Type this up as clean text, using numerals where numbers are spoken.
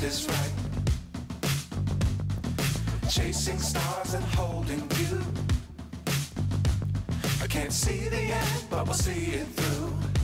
left is right. Chasing stars and holding you. I can't see the end, but we'll see it through.